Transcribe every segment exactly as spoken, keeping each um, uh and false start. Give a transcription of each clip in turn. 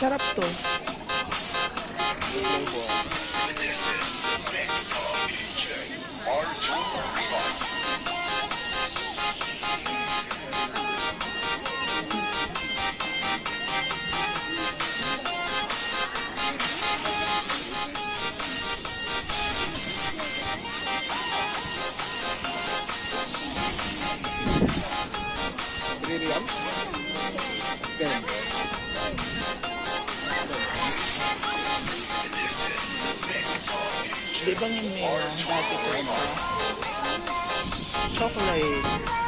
Masarap to. Di ba yung Mira, dati ko ito? Chocolate.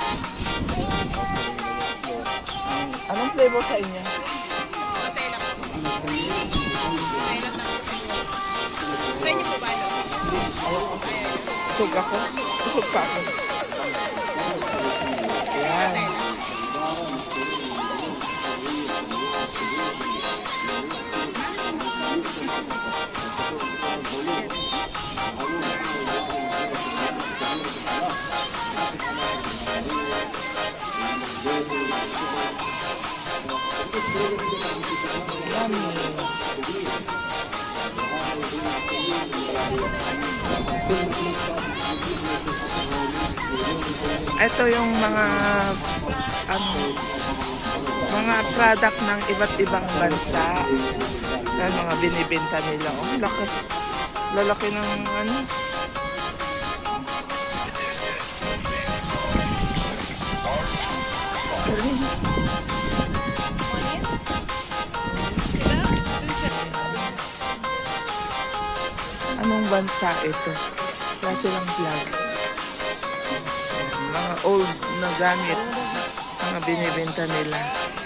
Um, anong flavor sa inyo? Nutella po. Nutella lang. Sa inyo po ba ito? Ayoko. Usog ako. Usog pa ako. Yan. Ito yung mga ano, mga product ng iba't ibang bansa. Yan mga binibenta nila. Oh, laki. Lalaki ng ano. Anong bansa ito? Wala silang vlog. Mga old na gamit. Mga binibenta nila.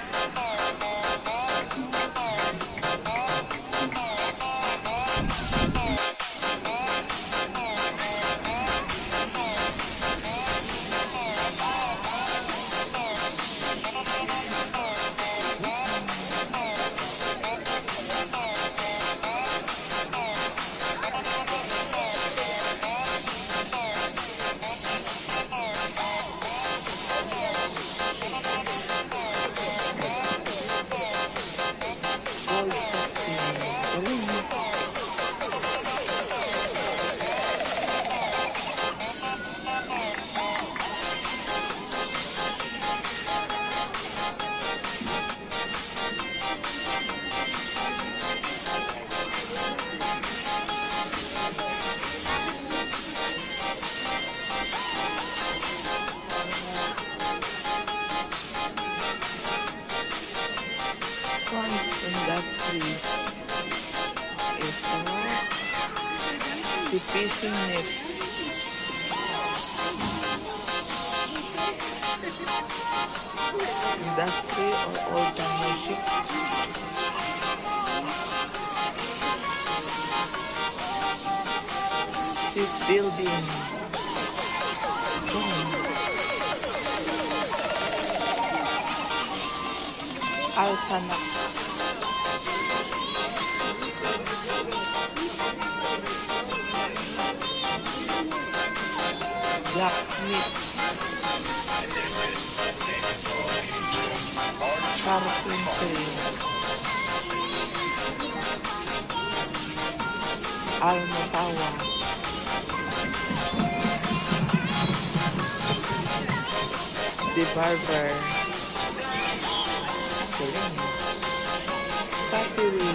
Industries. Ito. Si Fishing Net. Industry or old time ship. Shipbuilding. Hmm. Alpanac. Blacksmith. Carpentry. Almatawa. The barber. Pottery.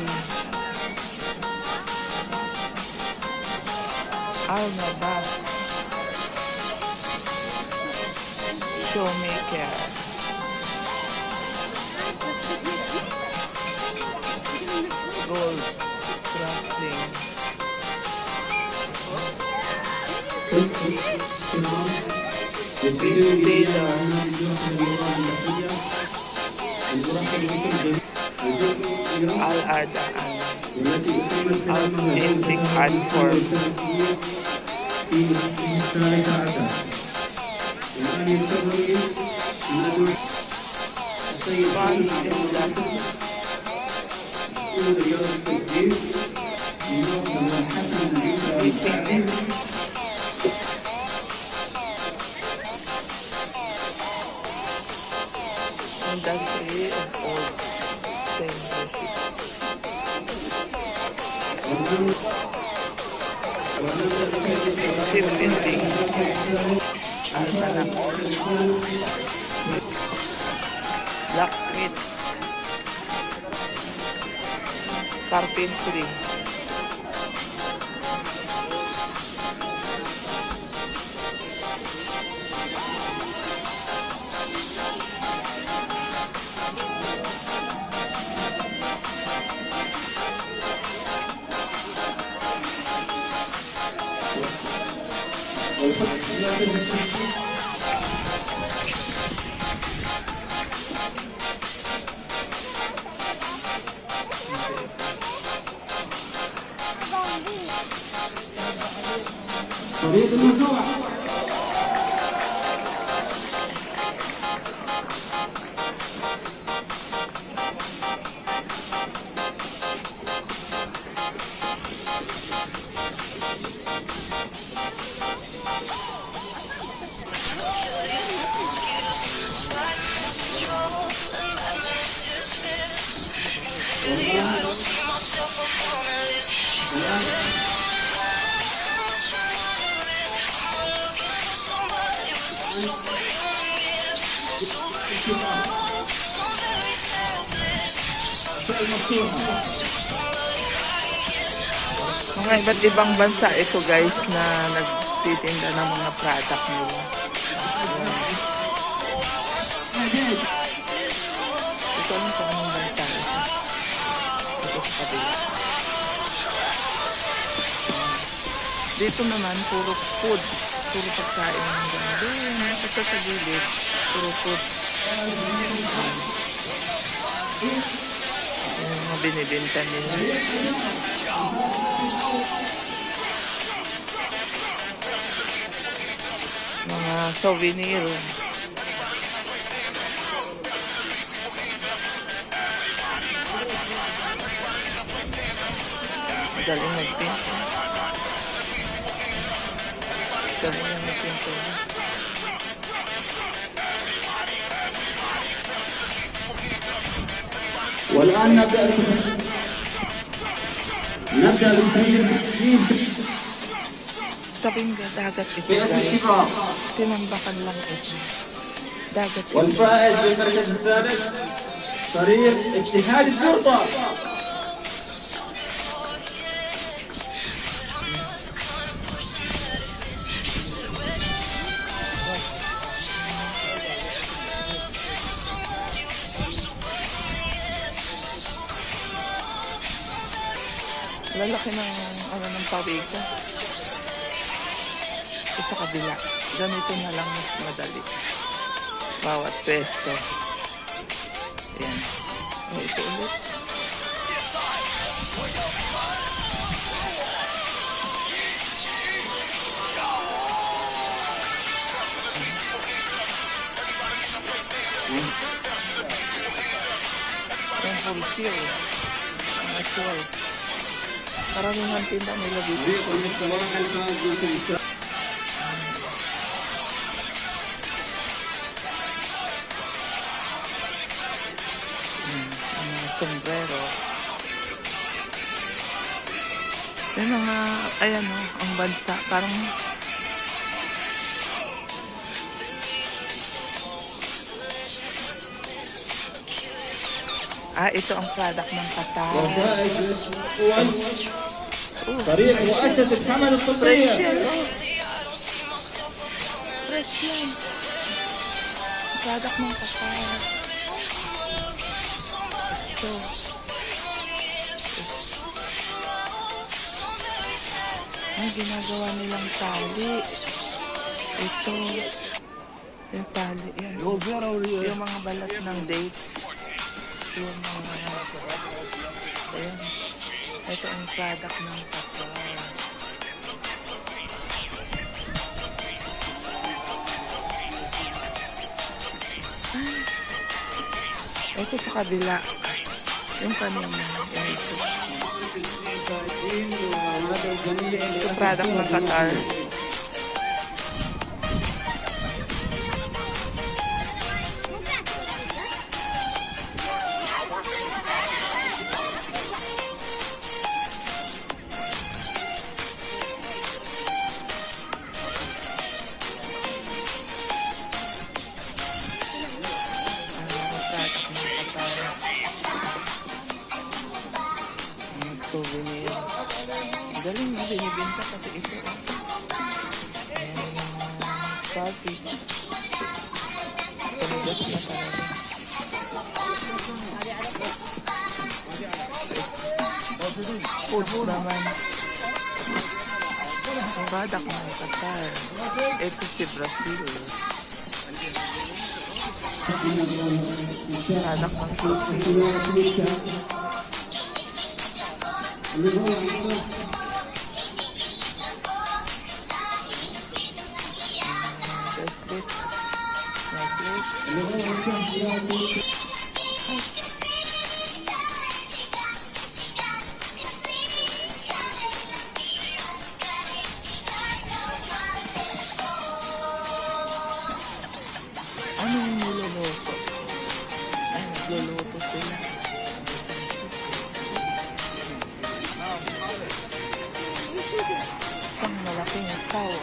Almabas. Showmaker. Gold crafting. Taylor. Al-Adaan. Authentic art form. Advanced industry. Industry of old Stainless. Shipping din. Ano na lang? Blacksmith. Carpentry. طريق النزوع Mga iba't ibang bansa ito guys na nagtitinda ng mga product nila. Ayan. Ito lang kung anong bansa ito. Ito sa kabila. Dito naman puro food. Puro pagkain ng ganda. Basta sa gilid, puro food. Yung mga binibenta nila. Mga souvenir. Galing nagpinta. Galing na nagpinta. والآن نبدأ نبدأ بالتدريب Sabing dagat ito guys. Tinambakan lang ito. Dagat ito. والفائز بالمركز الثالث فريق اتحاد الشرطة. Lalaki ng ano ng pawika. Sa kabila. Ganito na lang mas madali. Bawat pesto. Ayan. O, ito ulit. Ayan, full seal. Mga shells. Karamihan tinda nila dito. Sombrero. Yung mga, ayan o, ang bansa. Parang, ah, ito ang product ng Qatar. والفائز الأول فريق مؤسسة حمل الطبية. Fresh yan, oh. Fresh yan. Product ng Qatar. Ito. Ang ginagawa nilang tali. Ito. Yung tali. Yan. Yung mga balat ng dates. Yung mga... Ayan. Ito ang product ng Qatar. Ito sa kabila. Yung kanina. Yan ito. Ito product ng Qatar. Galing na binibenta kasi ito. Oh. Ayan yung starfish. Tumigas na talaga. Food naman. Ang badak ng Qatar. Ito si Brazil. Badak ng sushi. Biscuit. Necklace. Ano yung niluluto? Ay, nagluluto sila. Isang malaking tao.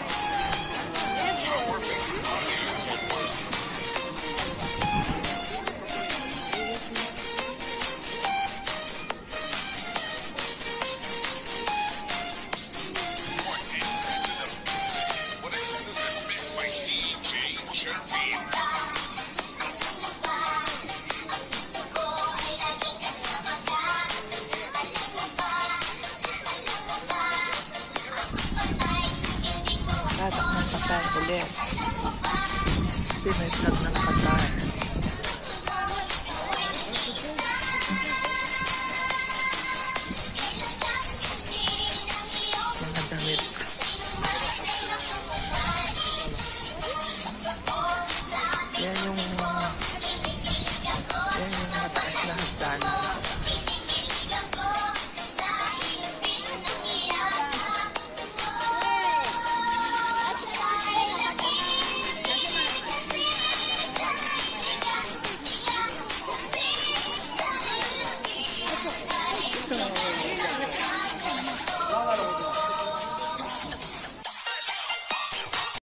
Badak ng Qatar ulit. Kasi may vlog ng Qatar.